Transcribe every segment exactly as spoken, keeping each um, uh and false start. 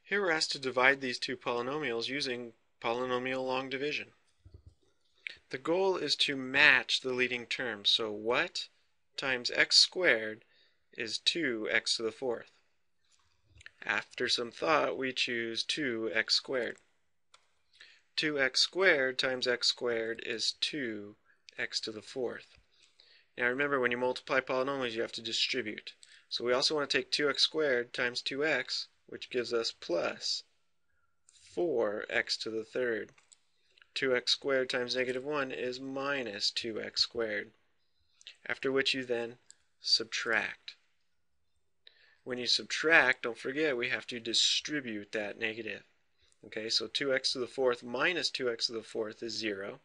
Here we're asked to divide these two polynomials using polynomial long division. The goal is to match the leading term. So what times x squared is two x to the fourth. After some thought, we choose two x squared. two x squared times x squared is two x to the fourth. Now remember, when you multiply polynomials, you have to distribute. So we also want to take two x squared times two x, which gives us plus four x to the third. two x squared times negative one is minus two x squared, after which you then subtract. When you subtract, don't forget we have to distribute that negative. Okay, so two x to the fourth minus two x to the fourth is zero.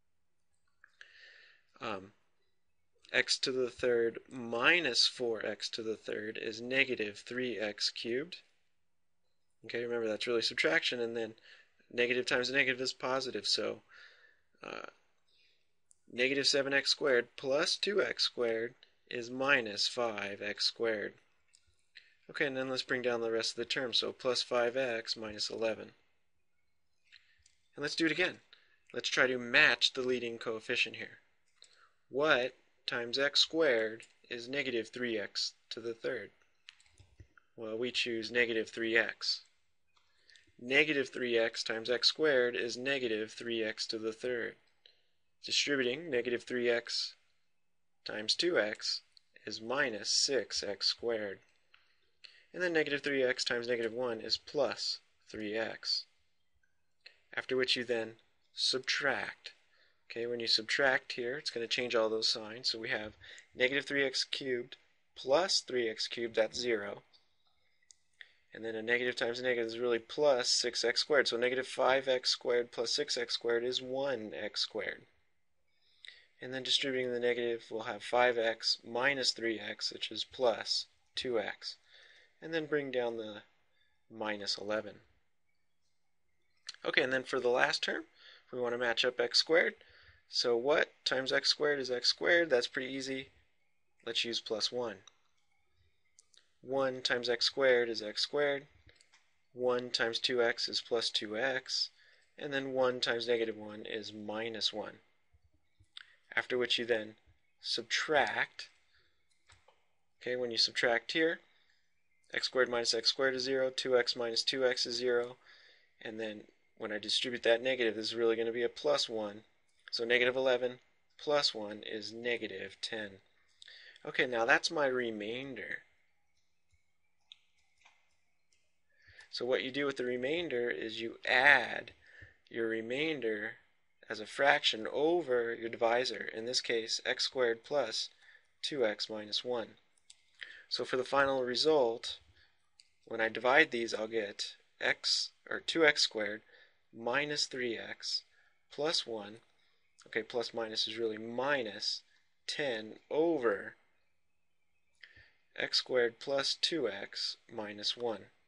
Um, x to the third minus four x to the third is negative three x cubed. Okay, remember that's really subtraction, and then negative times a negative is positive, so uh, negative seven x squared plus two x squared is minus five x squared. Okay, and then let's bring down the rest of the term, so plus five x minus eleven. And let's do it again. Let's try to match the leading coefficient here. What times x squared is negative three x to the third? Well, we choose negative three x. Negative three x times x squared is negative three x to the third. Distributing, negative three x times two x is minus six x squared. And then negative three x times negative one is plus three x. After which you then subtract. Okay, when you subtract here, it's going to change all those signs. So we have negative three x cubed plus three x cubed, that's zero. And then a negative times a negative is really plus six x squared. So negative five x squared plus six x squared is one x squared. And then distributing the negative, we'll have five x minus three x, which is plus two x. And then bring down the minus eleven. Okay, and then for the last term, we want to match up x squared. So what times x squared is x squared? That's pretty easy. Let's use plus one. one times x squared is x squared. one times two x is plus two x. And then one times negative one is minus one. After which you then subtract. Okay, when you subtract here, x squared minus x squared is zero. two x minus two x is zero. And then when I distribute that negative, this is really going to be a plus one. So negative eleven plus one is negative ten. Okay, now that's my remainder. So what you do with the remainder is you add your remainder as a fraction over your divisor. In this case, x squared plus two x minus one. So for the final result, when I divide these, I'll get x, or two x squared minus three x plus one. Okay, plus minus is really minus ten over x squared plus two x minus one.